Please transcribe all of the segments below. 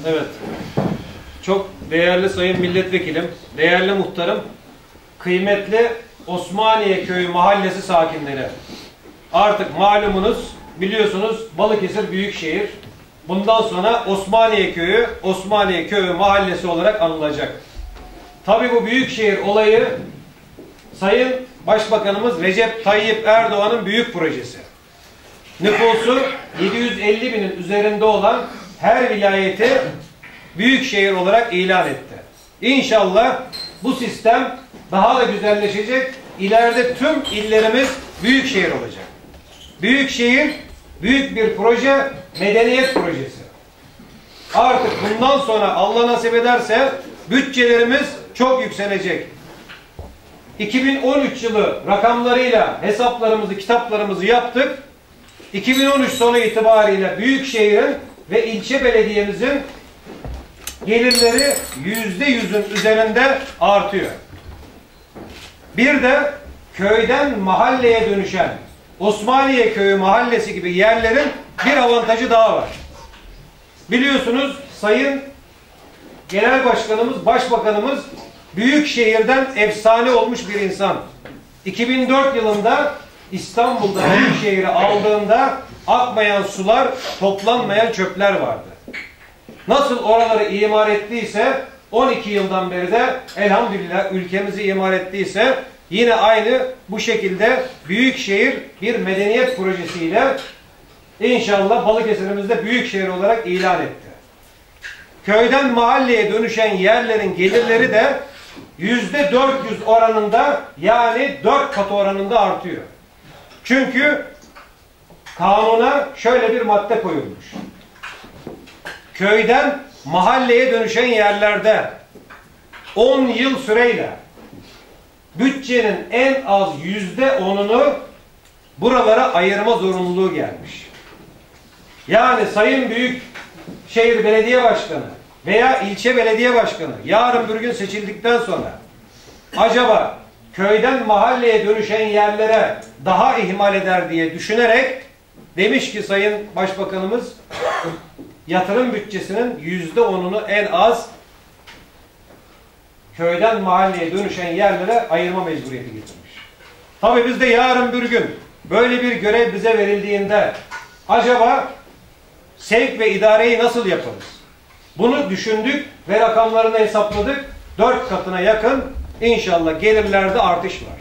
Evet. Çok değerli sayın milletvekilim, değerli muhtarım, kıymetli Osmaniye Köyü mahallesi sakinleri. Artık malumunuz, biliyorsunuz Balıkesir Büyükşehir. Bundan sonra Osmaniye Köyü, Osmaniye Köyü mahallesi olarak anılacak. Tabii bu Büyükşehir olayı Sayın Başbakanımız Recep Tayyip Erdoğan'ın büyük projesi. Nüfusu 750 binin üzerinde olan her vilayeti büyükşehir olarak ilan etti. İnşallah bu sistem daha da güzelleşecek. İleride tüm illerimiz büyükşehir olacak. Büyükşehir büyük bir proje, medeniyet projesi. Artık bundan sonra Allah nasip ederse bütçelerimiz çok yükselecek. 2013 yılı rakamlarıyla hesaplarımızı, kitaplarımızı yaptık. 2013 sonu itibariyle Büyükşehir'in ve ilçe belediyemizin gelirleri %100'ün üzerinde artıyor. Bir de köyden mahalleye dönüşen Osmaniye Köyü mahallesi gibi yerlerin bir avantajı daha var. Biliyorsunuz Sayın Genel Başkanımız, Başbakanımız Büyükşehir'den efsane olmuş bir insan. 2004 yılında İstanbul'da Büyükşehir'i aldığında akmayan sular, toplanmayan çöpler vardı. Nasıl oraları imar ettiyse 12 yıldan beri de elhamdülillah ülkemizi imar ettiyse yine aynı bu şekilde Büyükşehir bir medeniyet projesiyle inşallah Balıkesir'imizde Büyükşehir olarak ilan etti. Köyden mahalleye dönüşen yerlerin gelirleri de %400 oranında, yani 4 kat oranında artıyor. Çünkü kanuna şöyle bir madde koyulmuş. Köyden mahalleye dönüşen yerlerde 10 yıl süreyle bütçenin en az %10'unu buralara ayırma zorunluluğu gelmiş. Yani Sayın Büyükşehir Belediye Başkanı veya ilçe belediye başkanı yarın bir gün seçildikten sonra acaba köyden mahalleye dönüşen yerlere daha ihmal eder diye düşünerek demiş ki Sayın Başbakanımız yatırım bütçesinin %10'unu en az köyden mahalleye dönüşen yerlere ayırma mecburiyeti getirmiş. Tabii biz de yarın bir gün böyle bir görev bize verildiğinde acaba sevk ve idareyi nasıl yaparız? Bunu düşündük ve rakamlarını hesapladık. 4 katına yakın inşallah gelirlerde artış var.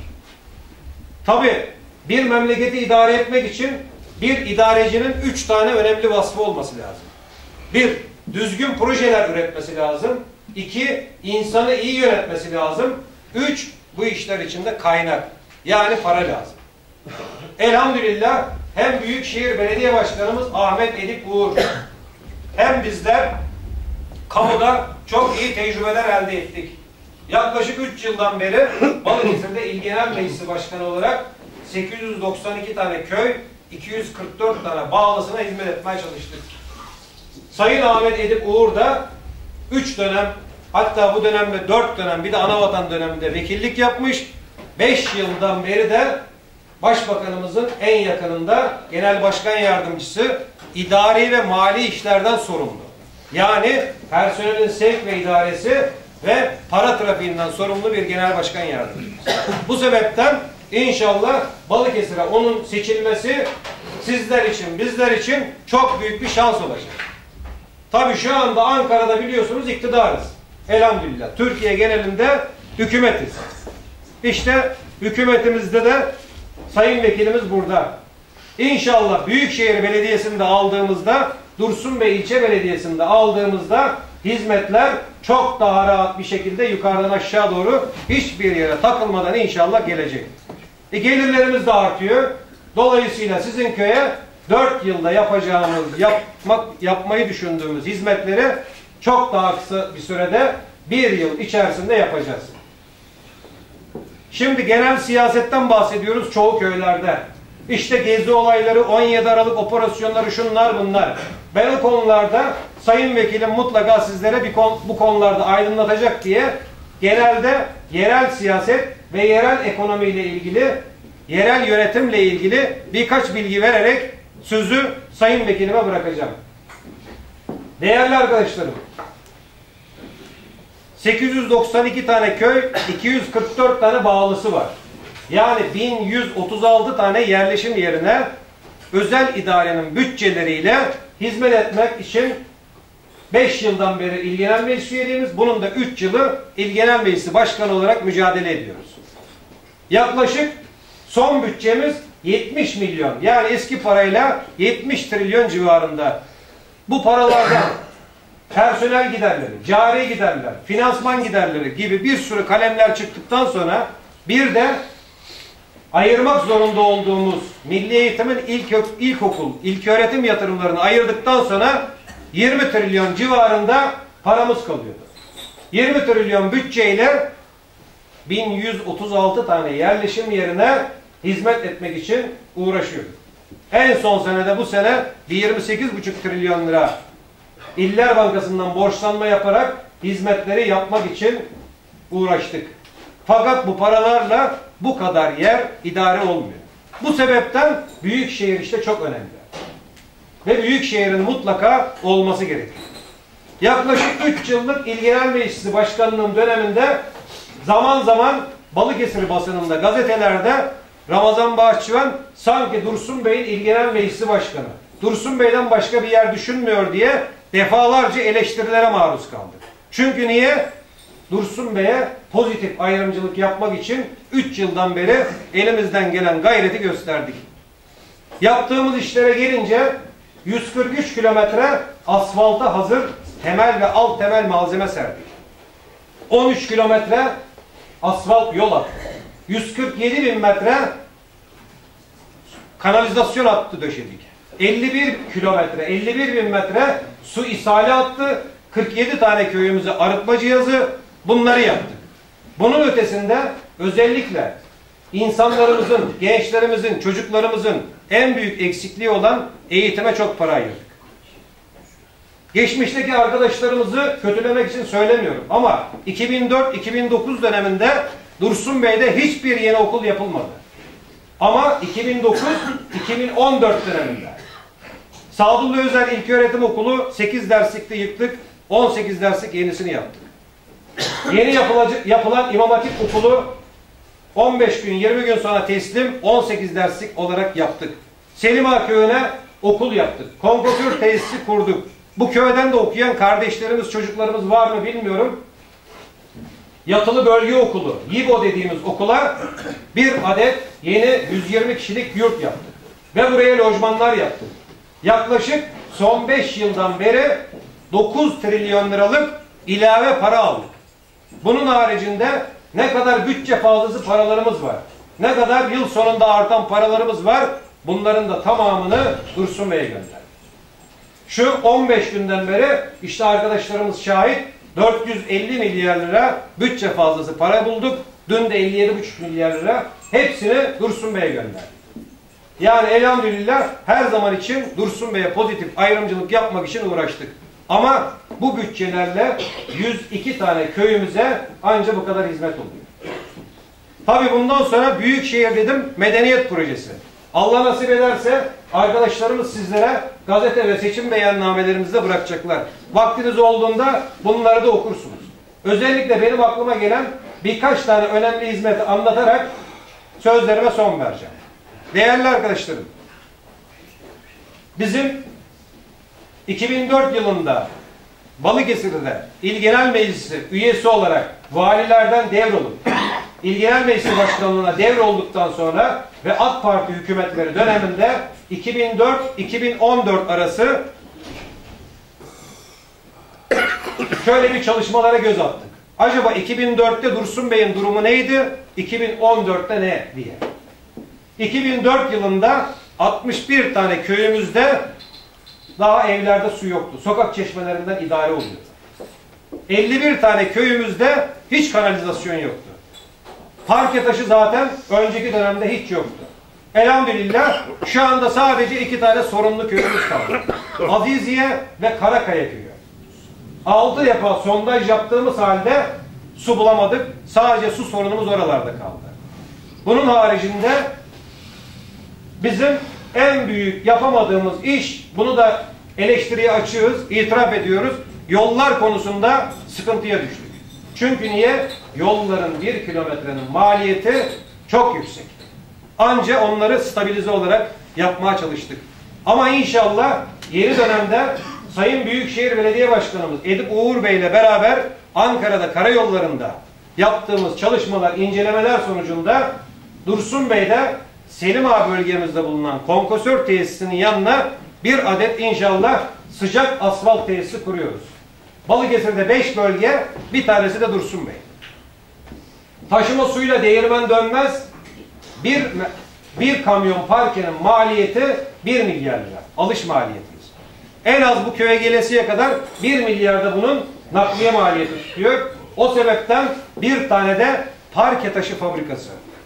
Tabii bir memleketi idare etmek için bir idarecinin 3 tane önemli vasfı olması lazım. 1. Düzgün projeler üretmesi lazım. 2. İnsanı iyi yönetmesi lazım. 3. Bu işler içinde kaynak, yani para lazım. Elhamdülillah hem Büyükşehir Belediye Başkanımız Ahmet Edip Uğur hem bizler kamuda çok iyi tecrübeler elde ettik. Yaklaşık 3 yıldan beri Balıkesir'de İl Genel Meclisi Başkanı olarak 892 tane köy, 244 tane bağlısına hizmet etmeye çalıştık. Sayın Ahmet Edip Uğur da 3 dönem, hatta bu dönemde 4 dönem, bir de Anavatan döneminde vekillik yapmış. 5 yıldan beri de Başbakanımızın en yakınında Genel Başkan Yardımcısı, idari ve mali işlerden sorumlu. Yani personelin sevk ve idaresi ve para trafiğinden sorumlu bir Genel Başkan Yardımcısı. Bu sebepten inşallah Balıkesir'e onun seçilmesi sizler için, bizler için çok büyük bir şans olacak. Tabii şu anda Ankara'da biliyorsunuz iktidarız. Elhamdülillah. Türkiye genelinde hükümetiz. İşte hükümetimizde de Sayın Vekilimiz burada. İnşallah Büyükşehir Belediyesi'nde aldığımızda, Dursun Bey İlçe Belediyesi'nde aldığımızda hizmetler çok daha rahat bir şekilde yukarıdan aşağı doğru hiçbir yere takılmadan inşallah gelecek. Gelirlerimiz de artıyor. Dolayısıyla sizin köye 4 yılda yapacağımız, yapmayı düşündüğümüz hizmetleri çok daha kısa bir sürede 1 yıl içerisinde yapacağız. Şimdi genel siyasetten bahsediyoruz çoğu köylerde. İşte gezi olayları, 17 Aralık operasyonları, şunlar bunlar. Ben o konularda Sayın Vekilim mutlaka sizlere bu konularda aydınlatacak diye genelde yerel siyaset ve yerel ekonomiyle ilgili, yerel yönetimle ilgili birkaç bilgi vererek sözü Sayın Vekilime bırakacağım. Değerli arkadaşlarım, 892 tane köy, 244 tane bağlısı var. Yani 1136 tane yerleşim yerine özel idarenin bütçeleriyle hizmet etmek için 5 yıldan beri İl Genel Meclis üyeliğimiz, bunun da 3 yılı İl Genel Meclisi Başkanı olarak mücadele ediyoruz. Yaklaşık son bütçemiz 70 milyon, yani eski parayla 70 trilyon civarında. Bu paralardan personel giderleri, cari giderler, finansman giderleri gibi bir sürü kalemler çıktıktan sonra bir de ayırmak zorunda olduğumuz milli eğitimin ilkokul, ilköğretim yatırımlarını ayırdıktan sonra 20 trilyon civarında paramız kalıyordu. 20 trilyon bütçeyle 1136 tane yerleşim yerine hizmet etmek için uğraşıyorduk. En son senede bu sene 28,5 trilyon lira İller Bankası'ndan borçlanma yaparak hizmetleri yapmak için uğraştık. Fakat bu paralarla bu kadar yer idare olmuyor. Bu sebepten büyükşehir işte çok önemli. Ve büyükşehirin mutlaka olması gerekiyor. Yaklaşık 3 yıllık İl Genel Meclisi Başkanlığım döneminde zaman zaman Balıkesir basınında, gazetelerde Ramazan Bahçıvan sanki Dursun Bey'in İl Genel Meclisi Başkanı, Dursun Bey'den başka bir yer düşünmüyor diye defalarca eleştirilere maruz kaldı. Çünkü niye? Dursun Bey'e pozitif ayrımcılık yapmak için 3 yıldan beri elimizden gelen gayreti gösterdik. Yaptığımız işlere gelince 143 kilometre asfalta hazır temel ve alt temel malzeme serdik. 13 kilometre asfalt yol attık. 147 bin metre kanalizasyon hattı döşedik. 51 kilometre, 51 bin metre su ishali hattı, 47 tane köyümüze arıtma cihazı, bunları yaptık. Bunun ötesinde özellikle insanlarımızın, gençlerimizin, çocuklarımızın en büyük eksikliği olan eğitime çok para ayırdık. Geçmişteki arkadaşlarımızı kötülemek için söylemiyorum ama 2004-2009 döneminde Dursun Bey'de hiçbir yeni okul yapılmadı. Ama 2009-2014 döneminde Sadullah Özer İlköğretim Okulu 8 derslikte yıktık, 18 derslik yenisini yaptık. Yeni yapılan İmam Hatip Okulu 15 gün, 20 gün sonra teslim, 18 derslik olarak yaptık. Selim Ağa Köyü'ne okul yaptık. Konfitür tesisi kurduk. Bu köyden de okuyan kardeşlerimiz, çocuklarımız var mı bilmiyorum. Yatılı Bölge Okulu, YİBO dediğimiz okula bir adet yeni 120 kişilik yurt yaptık. Ve buraya lojmanlar yaptık. Yaklaşık son 5 yıldan beri 9 trilyon liralık ilave para aldık. Bunun haricinde ne kadar bütçe fazlası paralarımız var, ne kadar yıl sonunda artan paralarımız var, bunların da tamamını Dursun Bey'e gönderdik. Şu 15 günden beri işte arkadaşlarımız şahit, 450 milyar lira bütçe fazlası para bulduk. Dün de 57,5 milyar lira. Hepsini Dursun Bey'e gönderdik. Yani elhamdülillah her zaman için Dursun Bey'e pozitif ayrımcılık yapmak için uğraştık. Ama bu bütçelerle 102 tane köyümüze ancak bu kadar hizmet oluyor. Tabii bundan sonra Büyükşehir dedim, medeniyet projesi. Allah nasip ederse arkadaşlarımız sizlere gazete ve seçim beyannamelerimizde bırakacaklar. Vaktiniz olduğunda bunları da okursunuz. Özellikle benim aklıma gelen birkaç tane önemli hizmeti anlatarak sözlerime son vereceğim. Değerli arkadaşlarım, bizim 2004 yılında Balıkesir'de İl Genel Meclisi üyesi olarak valilerden devrolup İl Genel Meclisi Başkanlığı'na devrolduktan sonra ve AK Parti hükümetleri döneminde 2004-2014 arası şöyle bir çalışmalara göz attık. Acaba 2004'te Dursun Bey'in durumu neydi? 2014'te ne diye. 2004 yılında 61 tane köyümüzde daha evlerde su yoktu. Sokak çeşmelerinden idare oluyordu. 51 tane köyümüzde hiç kanalizasyon yoktu. Parke taşı zaten önceki dönemde hiç yoktu. Elhamdülillah şu anda sadece 2 tane sorunlu köyümüz kaldı. Aziziye ve Karakaya köyü. 6 defa sondaj yaptığımız halde su bulamadık. Sadece su sorunumuz oralarda kaldı. Bunun haricinde bizim en büyük yapamadığımız iş, bunu da eleştiriye açığız, itiraf ediyoruz. Yollar konusunda sıkıntıya düştük. Çünkü niye? Yolların 1 kilometrenin maliyeti çok yüksek. Anca onları stabilize olarak yapmaya çalıştık. Ama inşallah yeni dönemde Sayın Büyükşehir Belediye Başkanımız Edip Uğur Bey ile beraber Ankara'da karayollarında yaptığımız çalışmalar, incelemeler sonucunda Dursun Bey'de Selim Ağa bölgemizde bulunan kompresör tesisinin yanına bir adet inşallah sıcak asfalt tesisi kuruyoruz. Balıkesir'de 5 bölge, bir tanesi de Dursun Bey. Taşıma suyla değirmen dönmez. Bir kamyon parkenin maliyeti 1 milyar lira. Alış maliyetimiz. En az bu köye gelesiye kadar 1 milyarda bunun nakliye maliyeti tutuyor. O sebepten bir tane de parke taşı fabrikası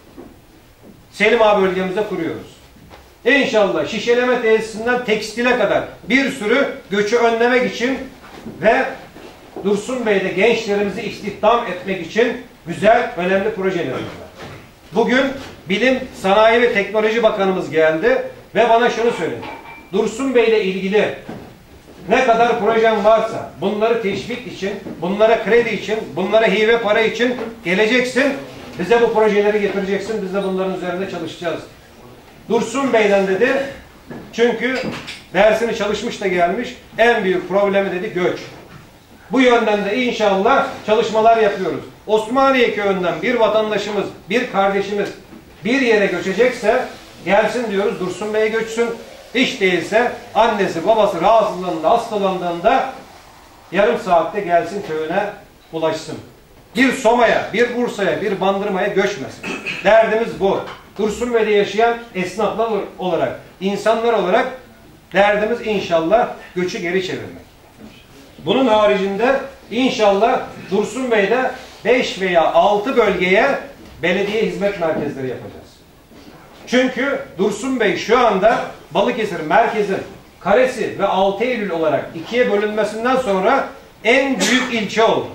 Selim Ağa bölgemizde kuruyoruz. İnşallah şişeleme tesisinden tekstile kadar bir sürü göçü önlemek için ve Dursun Bey'de gençlerimizi istihdam etmek için güzel, önemli projelerimiz var. Bugün Bilim, Sanayi ve Teknoloji Bakanımız geldi ve bana şunu söyledi. Dursun Bey'le ilgili ne kadar projen varsa bunları teşvik için, bunlara kredi için, bunlara hibe para için geleceksin. Bize bu projeleri getireceksin. Biz de bunların üzerinde çalışacağız. Dursun Bey'den dedi. Çünkü dersini çalışmış da gelmiş. En büyük problemi dedi göç. Bu yönden de inşallah çalışmalar yapıyoruz. Osmaniye köyünden bir vatandaşımız, bir kardeşimiz bir yere göçecekse gelsin diyoruz, Dursun Bey'e göçsün. Hiç değilse annesi babası rahatsızlığında, hastalandığında yarım saatte gelsin köyüne ulaşsın. Bir Soma'ya, bir Bursa'ya, bir Bandırma'ya göçmesin. Derdimiz bu. Dursun Bey'de yaşayan esnaflar olarak, insanlar olarak derdimiz inşallah göçü geri çevirmek. Bunun haricinde inşallah Dursun Bey'de 5 veya 6 bölgeye belediye hizmet merkezleri yapacağız. Çünkü Dursun Bey şu anda Balıkesir merkezin karesi ve 6 Eylül olarak ikiye bölünmesinden sonra en büyük ilçe oldu.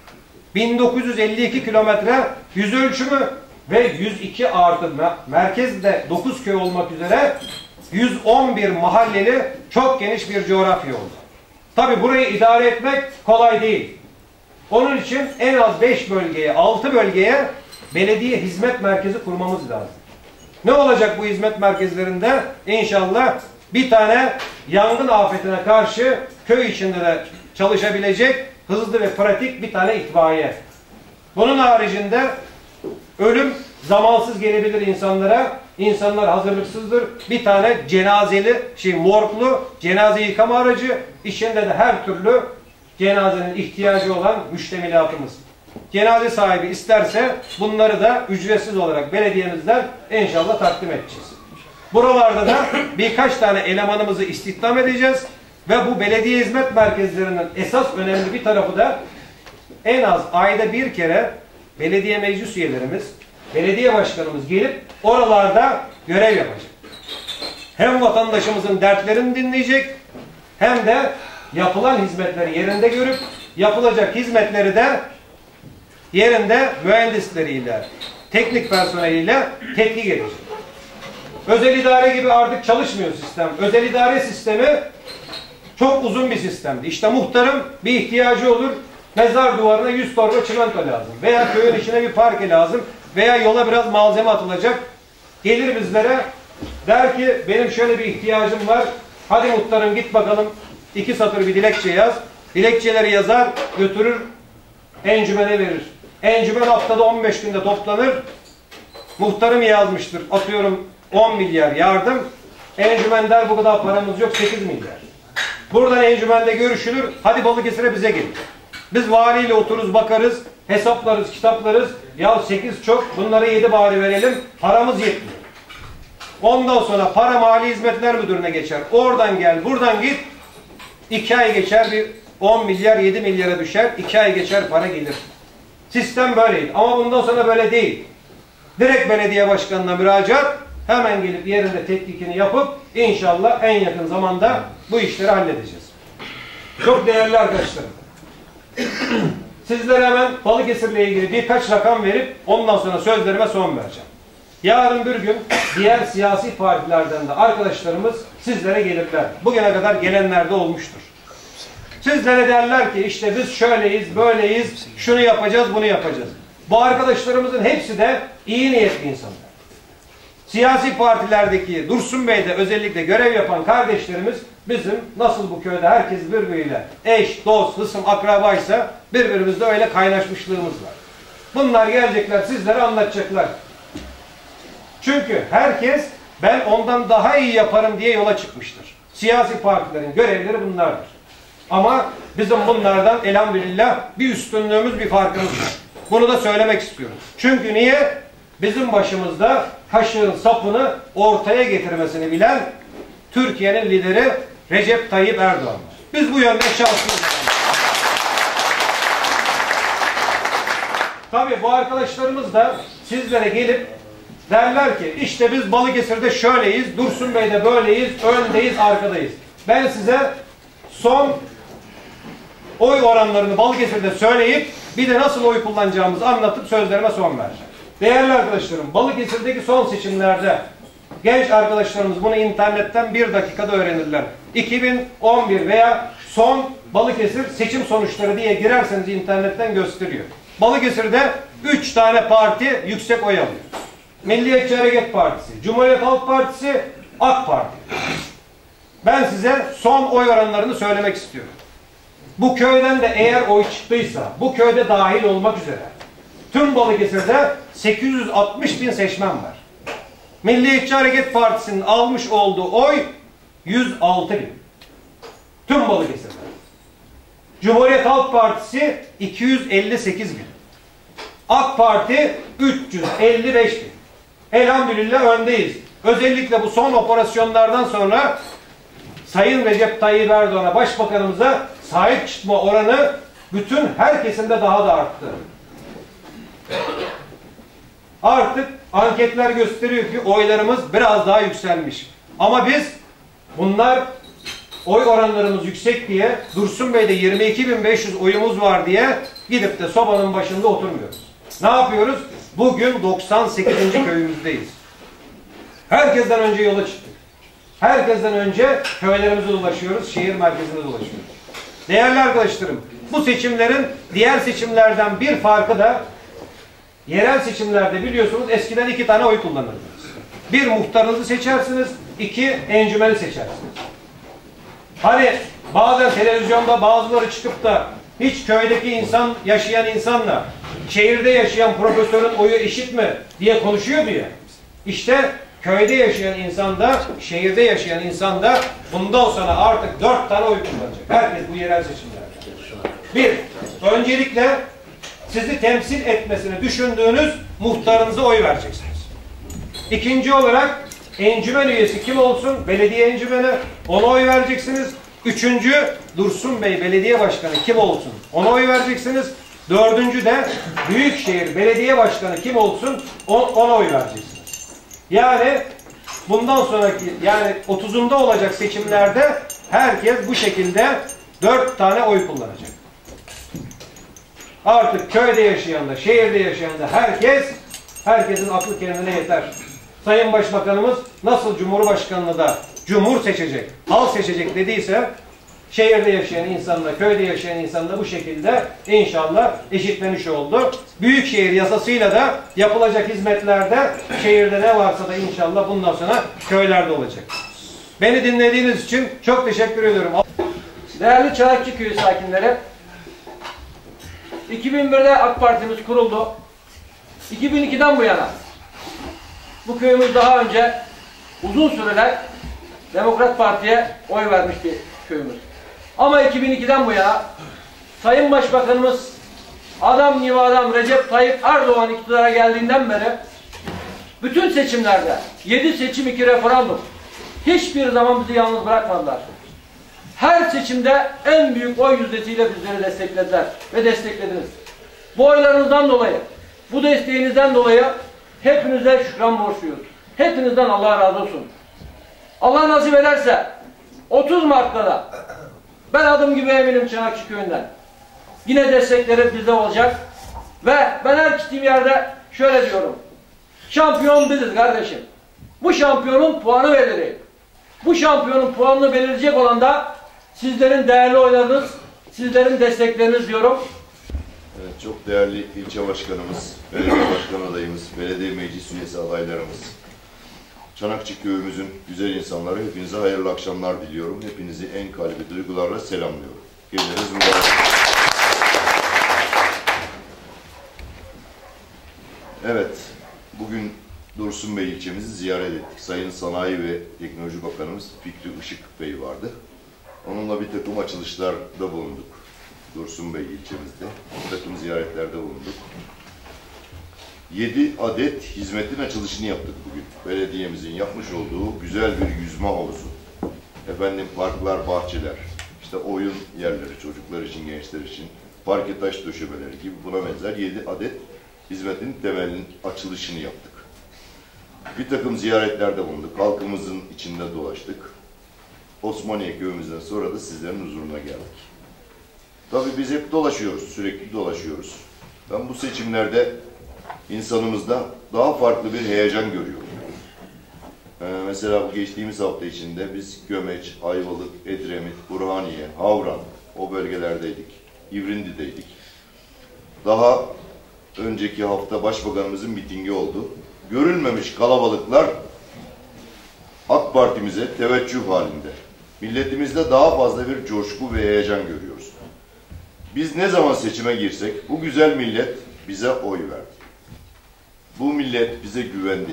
1952 kilometre yüz ölçümü ve 102 artı merkezde 9 köy olmak üzere 111 mahalleli çok geniş bir coğrafya oldu. Tabi burayı idare etmek kolay değil. Onun için en az 5 bölgeye, 6 bölgeye belediye hizmet merkezi kurmamız lazım. Ne olacak bu hizmet merkezlerinde? İnşallah bir tane yangın afetine karşı köy içinde de çalışabilecek hızlı ve pratik bir tane itfaiye. Bunun haricinde ölüm zamansız gelebilir insanlara. İnsanlar hazırlıksızdır. Bir tane cenazeli, morglu cenaze yıkama aracı. İçinde de her türlü cenazenin ihtiyacı olan müştemilatımız. Cenaze sahibi isterse bunları da ücretsiz olarak belediyemizden inşallah takdim edeceğiz. Buralarda da birkaç tane elemanımızı istihdam edeceğiz. Ve bu belediye hizmet merkezlerinin esas önemli bir tarafı da en az ayda bir kere belediye meclis üyelerimiz, belediye başkanımız gelip oralarda görev yapacak. Hem vatandaşımızın dertlerini dinleyecek hem de yapılan hizmetleri yerinde görüp yapılacak hizmetleri de yerinde mühendisleriyle, teknik personeliyle tetkik edecek. Özel idare gibi artık çalışmıyor sistem. Özel idare sistemi çok uzun bir sistemdi. İşte muhtarın bir ihtiyacı olur. Mezar duvarına 100 torba çimento lazım. Veya köyün içine bir parke lazım. Veya yola biraz malzeme atılacak. Gelir bizlere der ki benim şöyle bir ihtiyacım var. Hadi muhtarım git bakalım 2 satır bir dilekçe yaz. Dilekçeleri yazar, götürür, encümene verir. Encümen haftada 15 günde toplanır. Muhtarım yazmıştır. Atıyorum 10 milyar yardım. Encümen der bu kadar paramız yok 8 milyar. Buradan encümende görüşülür. Hadi Balıkesir'e bize gelin. Biz valiyle otururuz, bakarız, hesaplarız, kitaplarız. Ya 8 çok, bunlara 7 bari verelim. Paramız yetmiyor. Ondan sonra para mali hizmetler müdürüne geçer. Oradan gel, buradan git. 2 ay geçer, bir 10 milyar, 7 milyara düşer. 2 ay geçer, para gelir. Sistem böyleydi. Ama bundan sonra böyle değil. Direkt belediye başkanına müracaat, hemen gelip yerinde tetkikini yapıp inşallah en yakın zamanda bu işleri halledeceğiz. Çok değerli arkadaşlarım. Sizlere hemen Balıkesir'le ilgili birkaç rakam verip ondan sonra sözlerime son vereceğim. Yarın bir gün diğer siyasi partilerden de arkadaşlarımız sizlere gelirler. Bugüne kadar gelenler de olmuştur. Sizlere derler ki işte biz şöyleyiz, böyleyiz, şunu yapacağız, bunu yapacağız. Bu arkadaşlarımızın hepsi de iyi niyetli insanlar. Siyasi partilerdeki Dursun Bey'de özellikle görev yapan kardeşlerimiz bizim nasıl bu köyde herkes birbiriyle eş, dost, hısım, akrabaysa birbirimizle öyle kaynaşmışlığımız var. Bunlar gelecekler sizlere anlatacaklar. Çünkü herkes ben ondan daha iyi yaparım diye yola çıkmıştır. Siyasi partilerin görevleri bunlardır. Ama bizim bunlardan elhamdülillah bir üstünlüğümüz, bir farkımız var. Bunu da söylemek istiyorum. Çünkü niye? Bizim başımızda kaşığın sapını ortaya getirmesini bilen Türkiye'nin lideri Recep Tayyip Erdoğan var. Biz bu yönde şanslıyız. Tabii bu arkadaşlarımız da sizlere gelip derler ki işte biz Balıkesir'de şöyleyiz, Dursun Bey'de böyleyiz, öndeyiz, arkadayız. Ben size son oy oranlarını Balıkesir'de söyleyip bir de nasıl oy kullanacağımızı anlatıp sözlerime son vereceğim. Değerli arkadaşlarım, Balıkesir'deki son seçimlerde genç arkadaşlarımız bunu internetten 1 dakikada öğrenirler. 2011 veya son Balıkesir seçim sonuçları diye girerseniz internetten gösteriyor. Balıkesir'de 3 tane parti yüksek oy alıyor. Milliyetçi Hareket Partisi, Cumhuriyet Halk Partisi, AK Parti. Ben size son oy oranlarını söylemek istiyorum. Bu köyden de eğer oy çıktıysa, bu köyde dahil olmak üzere tüm Balıkesir'de 860 bin seçmen var. Milliyetçi Hareket Partisi'nin almış olduğu oy 106 bin. Tüm Balıkesir'de. Cumhuriyet Halk Partisi 258 bin. AK Parti 355 bin. Elhamdülillah öndeyiz. Özellikle bu son operasyonlardan sonra Sayın Recep Tayyip Erdoğan'a, Başbakanımıza sahip çıkma oranı bütün her kesimde daha da arttı. Artık anketler gösteriyor ki oylarımız biraz daha yükselmiş. Ama biz bunlar oy oranlarımız yüksek diye Dursun Bey'de 22.500 oyumuz var diye gidip de sobanın başında oturmuyoruz. Ne yapıyoruz? Bugün 98. köyümüzdeyiz. Herkesten önce yola çıktık. Herkesten önce köylerimize dolaşıyoruz, şehir merkezine dolaşıyoruz. Değerli arkadaşlarım, bu seçimlerin diğer seçimlerden bir farkı da yerel seçimlerde biliyorsunuz eskiden 2 tane oy kullanırdınız. Bir muhtarınızı seçersiniz, 2 encümeni seçersiniz. Hani bazen televizyonda bazıları çıkıp da hiç köydeki insan, yaşayan insanla şehirde yaşayan profesörün oyu eşit mi diye konuşuyordu ya. İşte köyde yaşayan insan da, şehirde yaşayan insan da bundan sonra artık 4 tane oy kullanacak. Herkes bu yerel seçimlerde. Bir, öncelikle sizi temsil etmesini düşündüğünüz muhtarınıza oy vereceksiniz. İkinci olarak encümen üyesi kim olsun? Belediye encümeni. Ona oy vereceksiniz. Üçüncü, Dursun Bey Belediye Başkanı kim olsun? Ona oy vereceksiniz. Dördüncü de Büyükşehir Belediye Başkanı kim olsun? Ona oy vereceksiniz. Yani bundan sonraki, yani 30'unda olacak seçimlerde herkes bu şekilde 4 tane oy kullanacak. Artık köyde yaşayan da, şehirde yaşayan da herkesin aklı kendine yeter. Sayın Başbakanımız nasıl Cumhurbaşkanını da Cumhur seçecek, halk seçecek dediyse şehirde yaşayan insanla, köyde yaşayan insanla bu şekilde inşallah eşitlemiş oldu. Büyükşehir yasasıyla da yapılacak hizmetlerde şehirde ne varsa da inşallah bundan sonra köylerde olacak. Beni dinlediğiniz için çok teşekkür ediyorum. Değerli Çanakçı Köyü sakinleri, 2001'de AK Partimiz kuruldu. 2002'den bu yana bu köyümüz daha önce uzun süreler Demokrat Parti'ye oy vermiş bir köyümüz. Ama 2002'den bu yana Sayın Başbakanımız adam gibi adam Recep Tayyip Erdoğan iktidara geldiğinden beri bütün seçimlerde 7 seçim 2 referandum hiçbir zaman bizi yalnız bırakmadılar. Her seçimde en büyük oy yüzdesiyle bizleri desteklediler ve desteklediniz. Bu oylarınızdan dolayı, bu desteğinizden dolayı hepinize şükran borçluyuz. Hepinizden Allah razı olsun. Allah nasip ederse 30 Mart'ta da ben adım gibi eminim Çanakçı Köyü'nden yine destekleri bizde olacak ve ben her gittiğim yerde şöyle diyorum: şampiyon biziz kardeşim. Bu şampiyonun puanı verilir. Bu şampiyonun puanını belirleyecek olan da sizlerin değerli oylarınız, sizlerin destekleriniz diyorum. Evet, çok değerli ilçe başkanımız, belediye başkan adayımız, belediye meclis üyesi adaylarımız, Çanakçı köyümüzün güzel insanları, hepinize hayırlı akşamlar diliyorum. Hepinizi en kalbi duygularla selamlıyorum. Geceniz mübarek. Evet, bugün Dursunbey ilçemizi ziyaret ettik. Sayın Sanayi ve Teknoloji Bakanımız Fikri Işık Bey vardı. Onunla bir takım açılışlarda bulunduk. Dursunbey ilçemizde bir takım ziyaretlerde bulunduk. 7 adet hizmetin açılışını yaptık bugün. Belediyemizin yapmış olduğu güzel bir yüzme havuzu. Efendim parklar, bahçeler, işte oyun yerleri çocuklar için, gençler için, parke taş döşemeleri gibi buna benzer 7 adet hizmetin temelinin açılışını yaptık. Bir takım ziyaretlerde bulunduk. Halkımızın içinde dolaştık. Osmaniye köyümüzden sonra da sizlerin huzuruna geldik. Tabii biz hep dolaşıyoruz, sürekli dolaşıyoruz. Ben bu seçimlerde insanımızda daha farklı bir heyecan görüyorum. Mesela bu geçtiğimiz hafta içinde biz Gömeç, Ayvalık, Edremit, Burhaniye, Havran o bölgelerdeydik. İvrindi'deydik. Daha önceki hafta Başbakanımızın mitingi oldu. Görülmemiş kalabalıklar AK Parti'mize teveccüh halinde. Milletimizde daha fazla bir coşku ve heyecan görüyoruz. Biz ne zaman seçime girsek bu güzel millet bize oy verdi. Bu millet bize güvendi.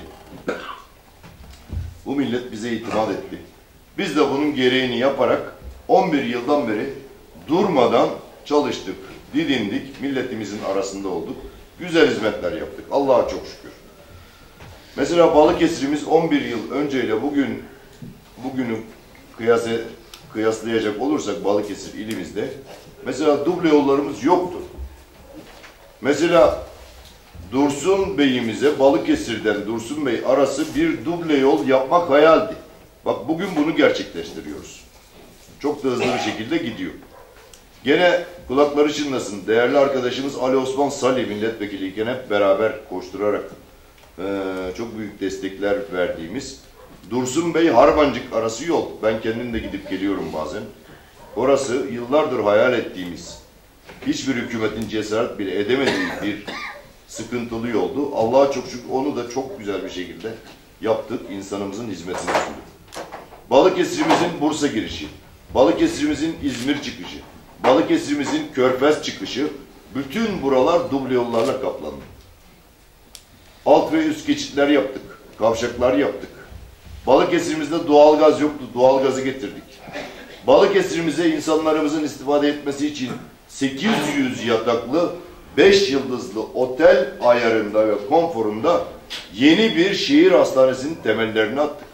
Bu millet bize itimat etti. Biz de bunun gereğini yaparak 11 yıldan beri durmadan çalıştık, didindik, milletimizin arasında olduk. Güzel hizmetler yaptık. Allah'a çok şükür. Mesela Balıkesir'imiz 11 yıl önceyle bugünü kıyaslayacak olursak Balıkesir ilimizde mesela duble yollarımız yoktu. Mesela Dursun Bey'imize Balıkesir'den Dursun Bey arası bir duble yol yapmak hayaldi. Bak bugün bunu gerçekleştiriyoruz. Çok da hızlı bir şekilde gidiyor. Gene kulakları çınlasın. Değerli arkadaşımız Ali Osman Salih milletvekiliyken hep beraber koşturarak çok büyük destekler verdiğimiz Dursun Bey Harbancık arası yol. Ben kendim de gidip geliyorum bazen. Orası yıllardır hayal ettiğimiz, hiçbir hükümetin cesaret bile edemediği bir sıkıntılı yoldu. Allah'a çok şükür onu da çok güzel bir şekilde yaptık. İnsanımızın hizmetine sunduk. Balıkesir'imizin Bursa girişi, Balıkesir'imizin İzmir çıkışı, Balıkesir'imizin Körfez çıkışı, bütün buralar duble yollarla kaplandı. Alt ve üst geçitler yaptık, kavşaklar yaptık. Balıkesir'imizde doğalgaz yoktu, doğalgazı getirdik. Balıkesir'imize insanlarımızın istifade etmesi için 800 yataklı 5 yıldızlı otel ayarında ve konforunda yeni bir şehir hastanesinin temellerini attık.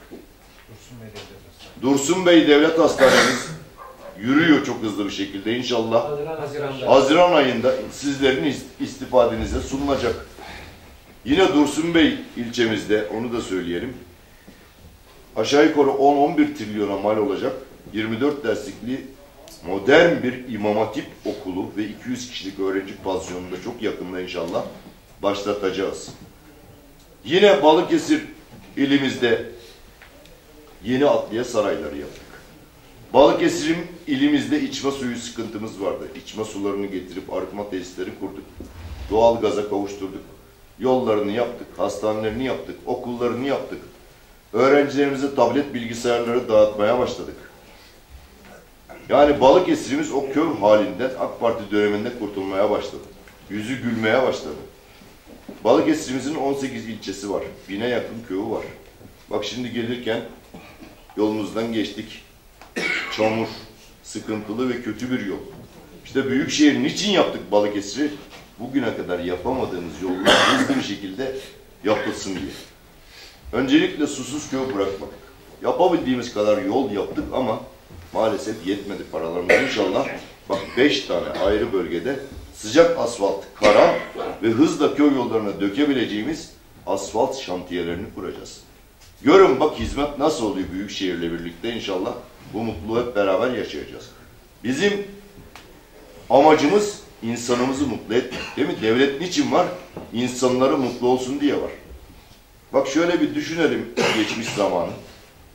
Dursun Bey Devlet Hastanemiz yürüyor çok hızlı bir şekilde. İnşallah Haziran ayında sizlerin istifadenize sunulacak. Yine Dursun Bey ilçemizde, onu da söyleyelim, aşağı yukarı 10-11 trilyona mal olacak 24 derslikli modern bir İmam Hatip okulu ve 200 kişilik öğrenci pansiyonunda çok yakında inşallah başlatacağız. Yine Balıkesir ilimizde yeni adliye sarayları yaptık. Balıkesir'in ilimizde içme suyu sıkıntımız vardı. İçme sularını getirip arıtma tesisleri kurduk. Doğal gaza kavuşturduk. Yollarını yaptık, hastanelerini yaptık, okullarını yaptık. Öğrencilerimize tablet bilgisayarları dağıtmaya başladık. Yani Balıkesir'imiz o köy halinden AK Parti döneminde kurtulmaya başladı. Yüzü gülmeye başladı. Balıkesir'imizin 18 ilçesi var. 1000'e yakın köyü var. Bak şimdi gelirken yolumuzdan geçtik. Çamur, sıkıntılı ve kötü bir yol. İşte Büyükşehir niçin yaptık Balıkesir'i? Bugüne kadar yapamadığımız yollar hızlı bir şekilde yapılsın diye. Öncelikle susuz köy bırakmadık. Yapabildiğimiz kadar yol yaptık ama maalesef yetmedi paralarımız. İnşallah bak 5 tane ayrı bölgede sıcak asfalt, kara ve hızla köy yollarına dökebileceğimiz asfalt şantiyelerini kuracağız. Görün bak hizmet nasıl oluyor Büyükşehir'le birlikte, inşallah bu mutluluğu hep beraber yaşayacağız. Bizim amacımız insanımızı mutlu etmek, değil mi? Devlet niçin var? İnsanları mutlu olsun diye var. Bak şöyle bir düşünelim geçmiş zamanı.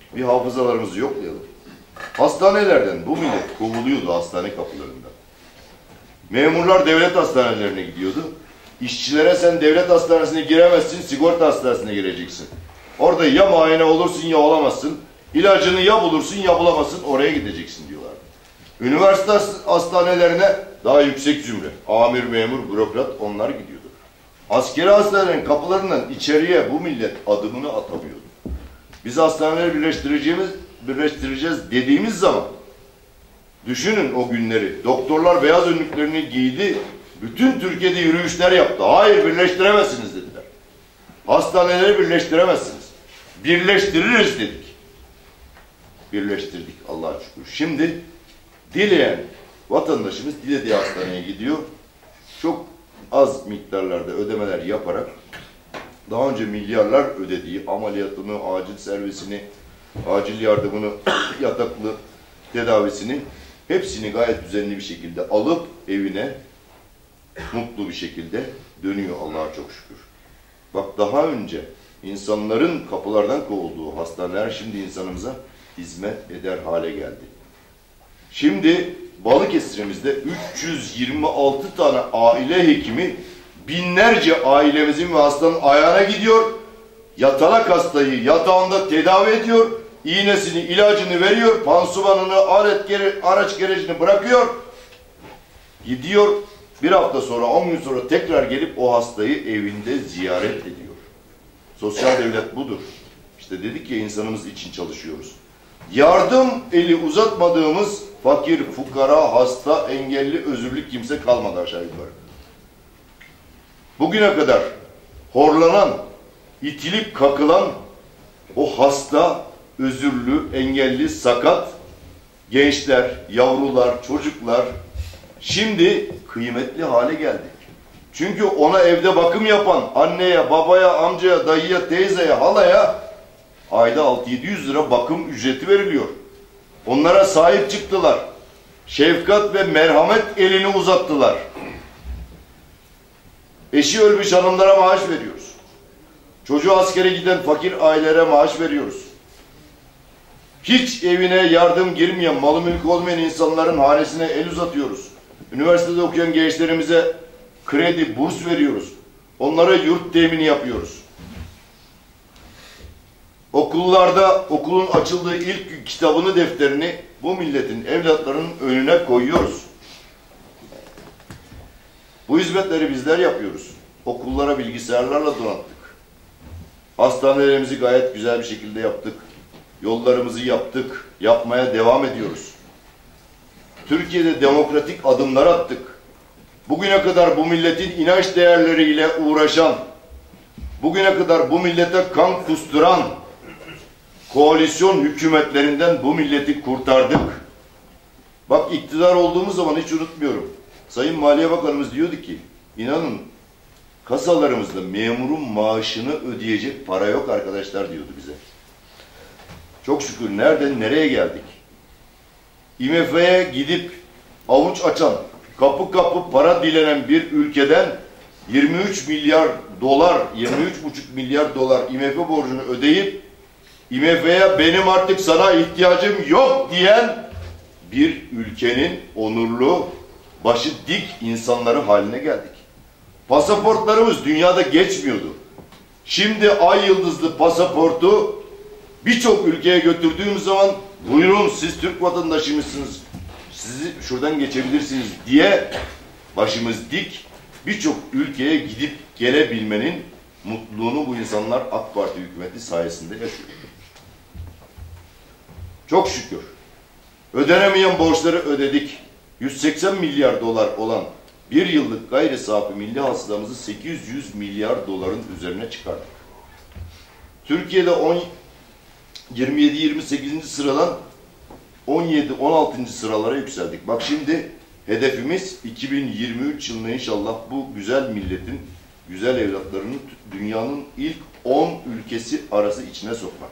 Bir hafızalarımızı yoklayalım. Hastanelerden bu millet kovuluyordu, hastane kapılarından. Memurlar devlet hastanelerine gidiyordu. İşçilere sen devlet hastanesine giremezsin, sigorta hastanesine gireceksin. Orada ya muayene olursun ya olamazsın. İlacını ya bulursun ya bulamazsın, oraya gideceksin diyorlardı. Üniversite hastanelerine daha yüksek zümre, amir, memur, bürokrat, onlar gidiyordu. Askeri hastanelerin kapılarından içeriye bu millet adımını atamıyordu. Biz hastaneleri birleştireceğiz dediğimiz zaman düşünün o günleri. Doktorlar beyaz önlüklerini giydi, bütün Türkiye'de yürüyüşler yaptı. Hayır, birleştiremezsiniz dediler. Hastaneleri birleştiremezsiniz. Birleştiririz dedik. Birleştirdik Allah'a şükür. Şimdi dileyen vatandaşımız dilediği hastaneye gidiyor. Çok az miktarlarda ödemeler yaparak daha önce milyarlar ödediği ameliyatını, acil servisini, acil yardımını, yataklı tedavisini hepsini gayet düzenli bir şekilde alıp evine mutlu bir şekilde dönüyor Allah'a çok şükür. Bak daha önce insanların kapılardan kovulduğu hastaneler şimdi insanımıza hizmet eder hale geldi. Şimdi Balıkesir'imizde 326 tane aile hekimi binlerce ailemizin ve hastanın ayağına gidiyor. Yatalak hastayı yatağında tedavi ediyor. İğnesini, ilacını veriyor. Pansumanını, araç gerecini bırakıyor. Gidiyor. Bir hafta sonra, 10 gün sonra tekrar gelip o hastayı evinde ziyaret ediyor. Sosyal devlet budur. İşte dedik ya, insanımız için çalışıyoruz. Yardım eli uzatmadığımız fakir, fukara, hasta, engelli, özürlü kimse kalmadı aşağı yukarı. Bugüne kadar horlanan, itilip kakılan o hasta, özürlü, engelli, sakat gençler, yavrular, çocuklar şimdi kıymetli hale geldi. Çünkü ona evde bakım yapan anneye, babaya, amcaya, dayıya, teyzeye, halaya ayda 600-700 lira bakım ücreti veriliyor. Onlara sahip çıktılar. Şefkat ve merhamet elini uzattılar. Eşi ölmüş hanımlara maaş veriyoruz. Çocuğu askere giden fakir ailelere maaş veriyoruz. Hiç evine yardım girmeyen, malı mülkü olmayan insanların hanesine el uzatıyoruz. Üniversitede okuyan gençlerimize kredi, burs veriyoruz. Onlara yurt temini yapıyoruz. Okullarda, okulun açıldığı ilk gün kitabını, defterini bu milletin, evlatlarının önüne koyuyoruz. Bu hizmetleri bizler yapıyoruz. Okullara bilgisayarlarla donattık. Hastanelerimizi gayet güzel bir şekilde yaptık. Yollarımızı yaptık. Yapmaya devam ediyoruz. Türkiye'de demokratik adımlar attık. Bugüne kadar bu milletin inanç değerleriyle uğraşan, bugüne kadar bu millete kan kusturan koalisyon hükümetlerinden bu milleti kurtardık. Bak, iktidar olduğumuz zaman hiç unutmuyorum. Sayın Maliye Bakanımız diyordu ki, inanın kasalarımızda memurun maaşını ödeyecek para yok arkadaşlar diyordu bize. Çok şükür nereden nereye geldik. IMF'ye gidip avuç açan, kapı kapı para dilenen bir ülkeden 23 milyar dolar, 23,5 milyar dolar IMF borcunu ödeyip IMF'ye benim artık sana ihtiyacım yok diyen bir ülkenin onurlu, başı dik insanları haline geldik. Pasaportlarımız dünyada geçmiyordu. Şimdi ay yıldızlı pasaportu birçok ülkeye götürdüğümüz zaman buyurun siz Türk vatandaşımızsınız, sizi şuradan geçebilirsiniz diye başımız dik birçok ülkeye gidip gelebilmenin mutluluğunu bu insanlar AK Parti hükümeti sayesinde yaşıyor. Çok şükür. Ödenemeyen borçları ödedik. 180 milyar dolar olan bir yıllık gayri safi milli hasılamızı 800 milyar doların üzerine çıkardık. Türkiye'de 27-28. sıradan 17-16. sıralara yükseldik. Bak şimdi hedefimiz 2023 yılında inşallah bu güzel milletin, güzel evlatlarını dünyanın ilk 10 ülkesi arası içine sokmak.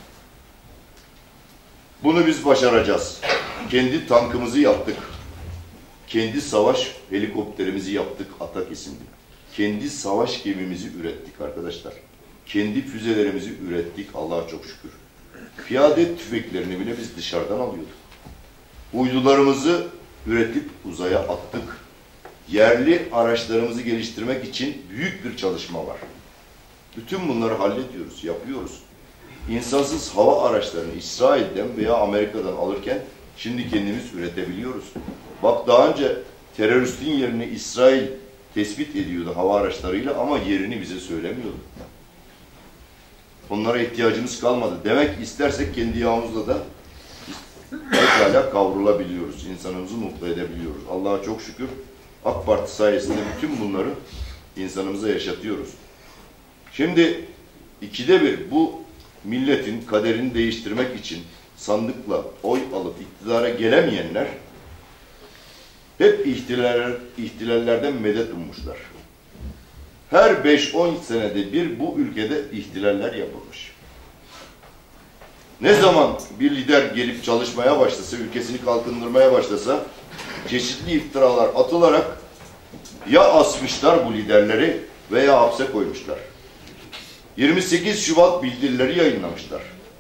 Bunu biz başaracağız. Kendi tankımızı yaptık. Kendi savaş helikopterimizi yaptık, atak isimli. Kendi savaş gemimizi ürettik arkadaşlar. Kendi füzelerimizi ürettik Allah'a çok şükür. Piyade tüfeklerini bile biz dışarıdan alıyorduk. Uydularımızı üretip uzaya attık. Yerli araçlarımızı geliştirmek için büyük bir çalışma var. Bütün bunları hallediyoruz, yapıyoruz. İnsansız hava araçlarını İsrail'den veya Amerika'dan alırken şimdi kendimiz üretebiliyoruz. Bak daha önce teröristin yerini İsrail tespit ediyordu hava araçlarıyla ama yerini bize söylemiyordu. Onlara ihtiyacımız kalmadı. Demek istersek kendi yağımızla da pekala kavrulabiliyoruz. İnsanımızı mutlu edebiliyoruz. Allah'a çok şükür AK Parti sayesinde bütün bunları insanımıza yaşatıyoruz. Şimdi 2'de 1 bu milletin kaderini değiştirmek için sandıkla oy alıp iktidara gelemeyenler hep ihtilallerden medet ummuşlar. Her 5-10 senede bir bu ülkede ihtilaller yapılmış. Ne zaman bir lider gelip çalışmaya başlasa, ülkesini kalkındırmaya başlasa çeşitli iftiralar atılarak ya asmışlar bu liderleri veya hapse koymuşlar. 28 Şubat bildirileri yayınlamışlar.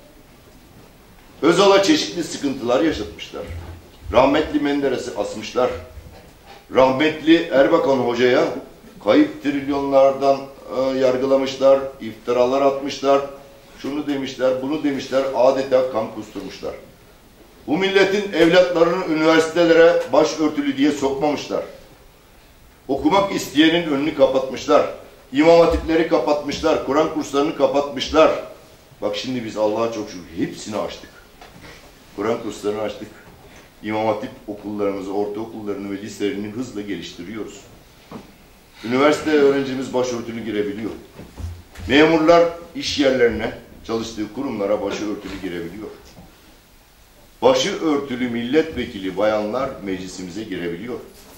Özal'a çeşitli sıkıntılar yaşatmışlar. Rahmetli Menderes'i asmışlar. Rahmetli Erbakan Hoca'ya kayıp trilyonlardan yargılamışlar, iftiralar atmışlar, şunu demişler, bunu demişler, adeta kan kusturmuşlar. Bu milletin evlatlarını üniversitelere başörtülü diye sokmamışlar. Okumak isteyenin önünü kapatmışlar. İmam hatipleri kapatmışlar, Kur'an kurslarını kapatmışlar. Bak şimdi biz Allah'a çok şükür hepsini açtık. Kur'an kurslarını açtık. İmam hatip okullarımızı, ortaokullarını ve liselerini hızla geliştiriyoruz. Üniversite öğrencimiz başörtülü girebiliyor. Memurlar iş yerlerine, çalıştığı kurumlara başörtülü girebiliyor. Başı örtülü milletvekili bayanlar meclisimize girebiliyor.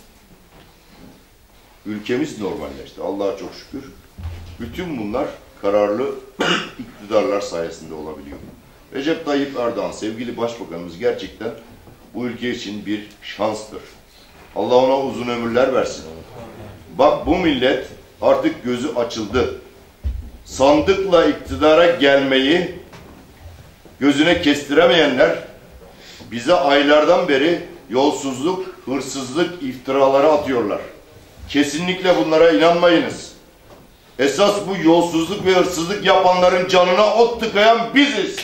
Ülkemiz normalleşti. Allah'a çok şükür. Bütün bunlar kararlı iktidarlar sayesinde olabiliyor. Recep Tayyip Erdoğan, sevgili başbakanımız gerçekten bu ülke için bir şanstır. Allah ona uzun ömürler versin. Bak bu millet artık gözü açıldı. Sandıkla iktidara gelmeyi gözüne kestiremeyenler bize aylardan beri yolsuzluk, hırsızlık iftiraları atıyorlar. Kesinlikle bunlara inanmayınız. Esas bu yolsuzluk ve hırsızlık yapanların canına ot tıkayan biziz.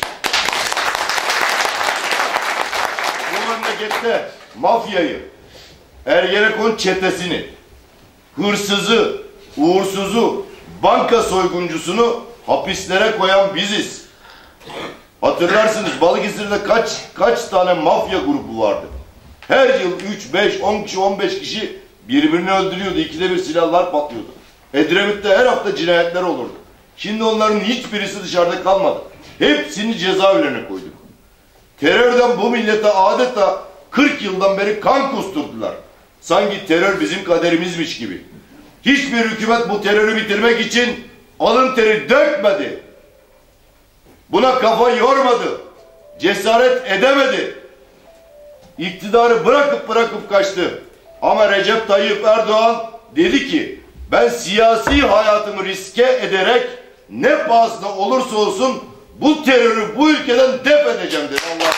Bu memlekette mafyayı, Ergenekon çetesini, hırsızı, uğursuzu, banka soyguncusunu hapislere koyan biziz. Hatırlarsınız Balıkesir'de kaç tane mafya grubu vardı. Her yıl 3, 5, 10 kişi, 15 kişi birbirini öldürüyordu. 2'de 1 silahlar patlıyordu. Edremit'te her hafta cinayetler olurdu. Şimdi onların hiçbirisi dışarıda kalmadı. Hepsini cezaevlerine koyduk. Terörden bu millete adeta 40 yıldan beri kan kusturdular. Sanki terör bizim kaderimizmiş gibi. Hiçbir hükümet bu terörü bitirmek için alın teri dökmedi. Buna kafa yormadı. Cesaret edemedi. İktidarı bırakıp kaçtı. Ama Recep Tayyip Erdoğan dedi ki ben siyasi hayatımı riske ederek ne pahasına olursa olsun bu terörü bu ülkeden def edeceğim dedi. Bak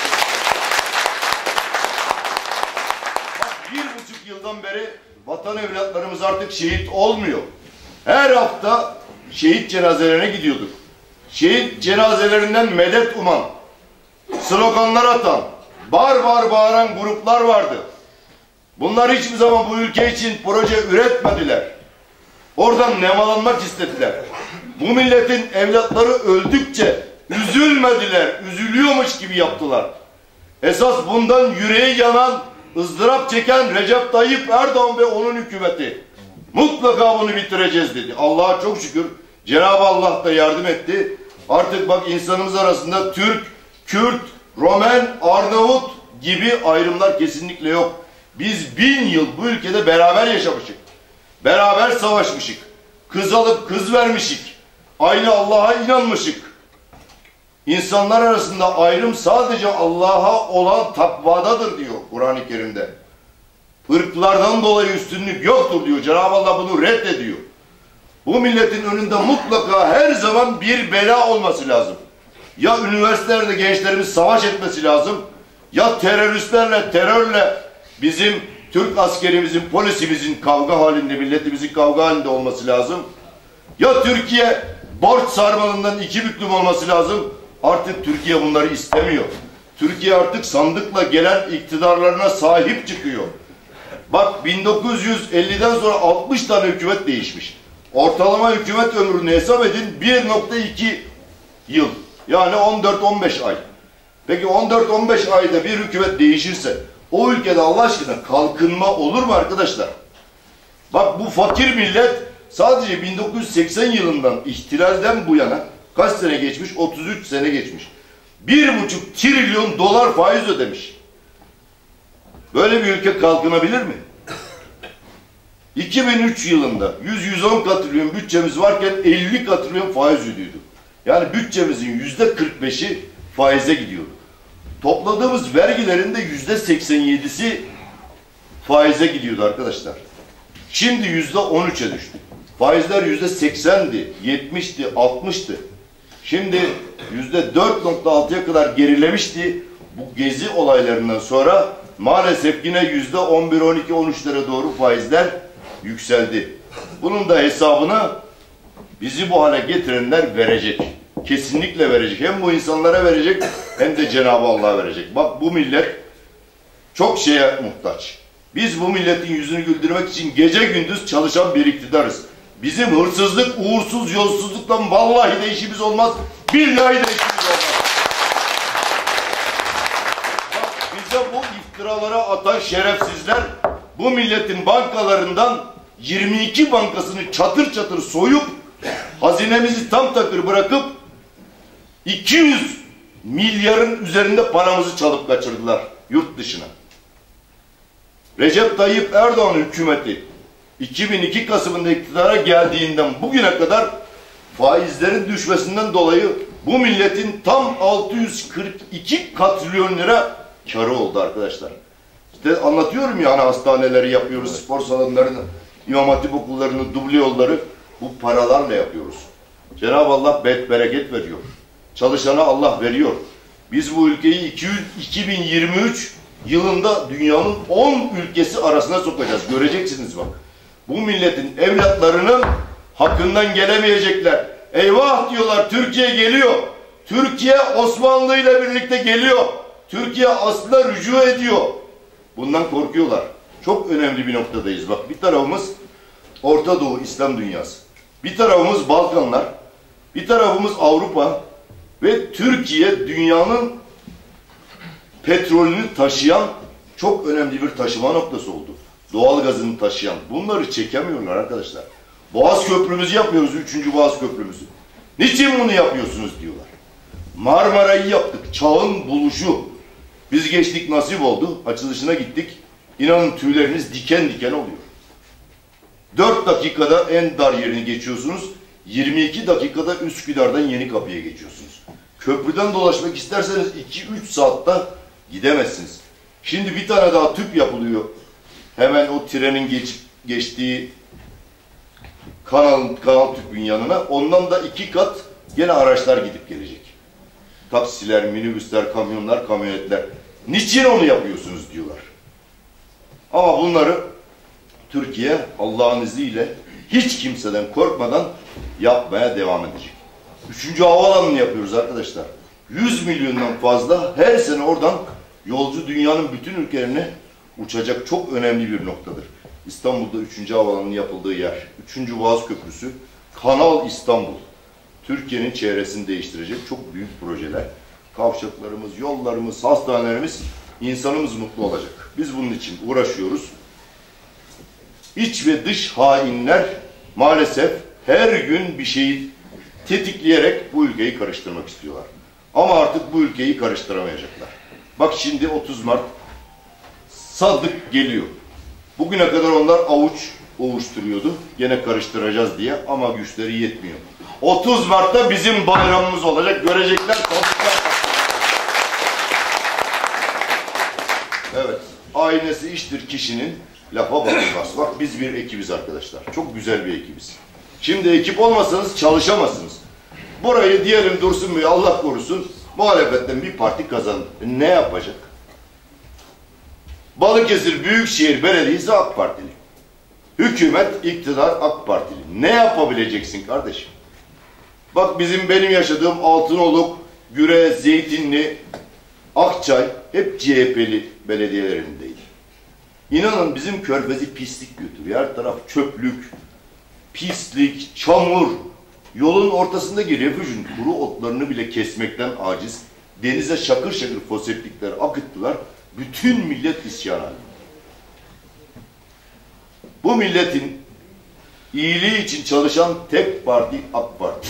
1,5 yıldan beri vatan evlatlarımız artık şehit olmuyor. Her hafta şehit cenazelerine gidiyorduk. Şehit cenazelerinden medet uman, sloganlar atan, bağıran gruplar vardı. Bunlar hiçbir zaman bu ülke için proje üretmediler. Oradan nemalanmak istediler. Bu milletin evlatları öldükçe üzülmediler, üzülüyormuş gibi yaptılar. Esas bundan yüreği yanan, ızdırap çeken Recep Tayyip Erdoğan ve onun hükümeti. Mutlaka bunu bitireceğiz dedi. Allah'a çok şükür Cenab-ı Allah da yardım etti. Artık bak insanımız arasında Türk, Kürt, Romen, Arnavut gibi ayrımlar kesinlikle yok. Biz 1000 yıl bu ülkede beraber yaşamışık. Beraber savaşmışık. Kız alıp kız vermişik. Aynı Allah'a inanmışık. İnsanlar arasında ayrım sadece Allah'a olan takvadadır diyor Kur'an-ı Kerim'de. Irklardan dolayı üstünlük yoktur diyor. Cenab-ı Allah bunu reddediyor. Bu milletin önünde mutlaka her zaman bir bela olması lazım. Ya üniversitelerde gençlerimiz savaş etmesi lazım, ya teröristlerle, terörle bizim Türk askerimizin, polisimizin kavga halinde, milletimizin kavga halinde olması lazım. Ya Türkiye borç sarmalından iki büklüm olması lazım. Artık Türkiye bunları istemiyor. Türkiye artık sandıkla gelen iktidarlarına sahip çıkıyor. Bak 1950'den sonra 60 tane hükümet değişmiş. Ortalama hükümet ömrünü hesap edin 1,2 yıl. Yani 14-15 ay. Peki 14-15 ayda bir hükümet değişirse o ülkede Allah aşkına kalkınma olur mu arkadaşlar? Bak bu fakir millet sadece 1980 yılından ihtilalden bu yana kaç sene geçmiş? 33 sene geçmiş. 1,5 trilyon dolar faiz ödemiş. Böyle bir ülke kalkınabilir mi? 2003 yılında 100-110 katrilyon bütçemiz varken 50 katrilyon faiz ödüyordu. Yani bütçemizin %45'i faize gidiyordu. Topladığımız vergilerin de %87'si faize gidiyordu arkadaşlar. Şimdi %13'e düştü. Faizler %80'di, 70'ti, 60'tı. Şimdi %4,6'ya kadar gerilemişti. Bu gezi olaylarından sonra maalesef yine %11, 12, 13'lere doğru faizler yükseldi. Bunun da hesabını bizi bu hale getirenler verecek. Kesinlikle verecek. Hem bu insanlara verecek hem de Cenab-ı Allah'a verecek. Bak bu millet çok şeye muhtaç. Biz bu milletin yüzünü güldürmek için gece gündüz çalışan bir iktidarız. Bizim hırsızlık, uğursuz, yolsuzlukla vallahi de işimiz olmaz. Billahi de işimiz olmaz. Bak bize bu iftiralara atan şerefsizler bu milletin bankalarından 22 bankasını çatır çatır soyup hazinemizi tam takır bırakıp 200 milyarın üzerinde paramızı çalıp kaçırdılar yurt dışına. Recep Tayyip Erdoğan hükümeti 2002 Kasım'ında iktidara geldiğinden bugüne kadar faizlerin düşmesinden dolayı bu milletin tam 642 katrilyon lira karı oldu arkadaşlar. İşte anlatıyorum ya hani hastaneleri yapıyoruz, spor salonlarını, İmam Hatip okullarını, duble yolları bu paralarla yapıyoruz. Cenab-ı Allah bereket veriyor. Çalışana Allah veriyor. Biz bu ülkeyi 2023 yılında dünyanın 10 ülkesi arasına sokacağız. Göreceksiniz bak. Bu milletin evlatlarının hakkından gelemeyecekler. Eyvah diyorlar, Türkiye geliyor. Türkiye Osmanlı ile birlikte geliyor. Türkiye aslına rücu ediyor. Bundan korkuyorlar. Çok önemli bir noktadayız. Bak bir tarafımız Orta Doğu İslam dünyası. Bir tarafımız Balkanlar. Bir tarafımız Avrupa. Ve Türkiye dünyanın petrolünü taşıyan çok önemli bir taşıma noktası oldu. Doğal gazını taşıyan. Bunları çekemiyorlar arkadaşlar. Boğaz Köprümüzü yapmıyoruz. 3. Boğaz Köprümüzü. Niçin bunu yapıyorsunuz diyorlar. Marmara'yı yaptık. Çağın buluşu. Biz geçtik, nasip oldu. Açılışına gittik. İnanın tüyleriniz diken diken oluyor. 4 dakikada en dar yerini geçiyorsunuz. 22 dakikada Üsküdar'dan Yenikapı'ya geçiyorsunuz. Köprüden dolaşmak isterseniz 2-3 saatte gidemezsiniz. Şimdi bir tane daha tüp yapılıyor. Hemen o trenin geçtiği kanal tüpün yanına. Ondan da 2 kat gene araçlar gidip gelecek. Taksiler, minibüsler, kamyonlar, kamyonetler. Niçin onu yapıyorsunuz diyorlar. Ama bunları Türkiye Allah'ın izniyle hiç kimseden korkmadan yapmaya devam edecek. 3. havaalanını yapıyoruz arkadaşlar. 100 milyondan fazla her sene oradan yolcu dünyanın bütün ülkelerine uçacak çok önemli bir noktadır. İstanbul'da 3. havaalanının yapıldığı yer. 3. Boğaz Köprüsü, Kanal İstanbul. Türkiye'nin çevresini değiştirecek çok büyük projeler. Kavşaklarımız, yollarımız, hastanelerimiz, insanımız mutlu olacak. Biz bunun için uğraşıyoruz. İç ve dış hainler maalesef her gün bir şeyi tetikleyerek bu ülkeyi karıştırmak istiyorlar. Ama artık bu ülkeyi karıştıramayacaklar. Bak şimdi 30 Mart Sadık geliyor. Bugüne kadar onlar avuç ovuşturuyordu. Gene karıştıracağız diye ama güçleri yetmiyor. 30 Mart'ta bizim bayramımız olacak. Görecekler. Evet. Aynesi iştir kişinin, lafa bakılmaz. Bak biz bir ekibiz arkadaşlar. Çok güzel bir ekibiz. Şimdi ekip olmasanız çalışamazsınız. Burayı diyelim Dursun Bey, Allah korusun, muhalefetten bir parti kazandı. Ne yapacak? Balıkesir Büyükşehir Belediyesi AK Partili. Hükümet, iktidar AK Partili. Ne yapabileceksin kardeşim? Bak benim yaşadığım Altınoluk, Güre, Zeytinli, Akçay hep CHP'li belediyelerindeydi. İnanın bizim Körfez'i pislik götürüyor. Her taraf çöplük, pislik, çamur. Yolun ortasındaki refüjün kuru otlarını bile kesmekten aciz. Denize şakır şakır foseptikler akıttılar. Bütün millet isyan halinde. Bu milletin iyiliği için çalışan tek parti AK Parti.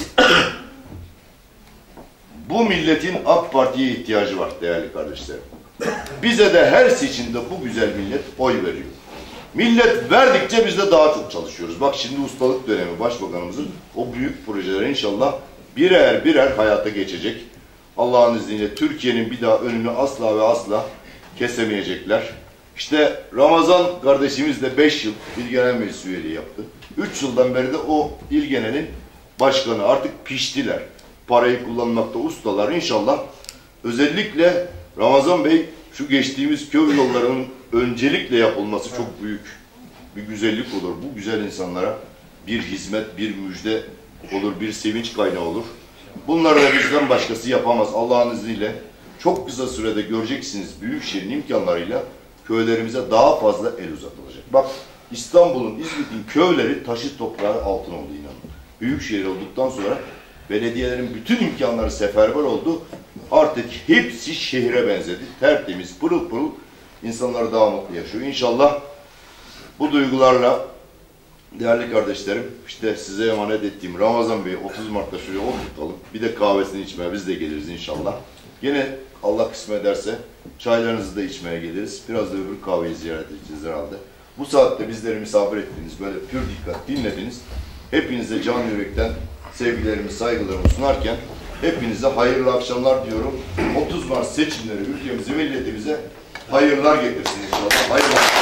Bu milletin AK Parti'ye ihtiyacı var değerli kardeşlerim. Bize de her seçimde bu güzel millet oy veriyor. Millet verdikçe biz de daha çok çalışıyoruz. Bak şimdi ustalık dönemi başbakanımızın o büyük projeleri inşallah birer birer hayata geçecek. Allah'ın izniyle Türkiye'nin bir daha önünü asla ve asla kesemeyecekler. İşte Ramazan kardeşimiz de 5 yıl İl Genel Meclis üyeliği yaptı. 3 yıldan beri de o İl Genel'in başkanı. Artık piştiler. Parayı kullanmakta ustalar. İnşallah özellikle Ramazan Bey şu geçtiğimiz köy yollarının öncelikle yapılması çok büyük bir güzellik olur. Bu güzel insanlara bir hizmet, bir müjde olur, bir sevinç kaynağı olur. Bunları da bizden başkası yapamaz. Allah'ın izniyle çok kısa sürede göreceksiniz Büyükşehir'in imkanlarıyla köylerimize daha fazla el uzatılacak. Bak İstanbul'un, İzmit'in köyleri taşı toprağı altın oldu inanın. Büyükşehir olduktan sonra belediyelerin bütün imkanları seferber oldu. Artık hepsi şehre benzedi. Tertemiz, pırıl pırıl insanlar daha mutlu yaşıyor. İnşallah bu duygularla değerli kardeşlerim, işte size emanet ettiğim Ramazan Bey'i 30 Mart'ta şuraya oturtalım. Bir de kahvesini içmeye biz de geliriz inşallah. Yine Allah kısmet ederse çaylarınızı da içmeye geliriz. Biraz da öbür kahveyi ziyaret edeceğiz herhalde. Bu saatte bizleri misafir ettiniz, böyle pür dikkat dinlediniz. Hepinize can yürekten sevgilerimi, saygılarımı sunarken hepinize hayırlı akşamlar diyorum. 30 Mart seçimleri ülkemize, milletimize hayırlar getirsin inşallah. Hayırlı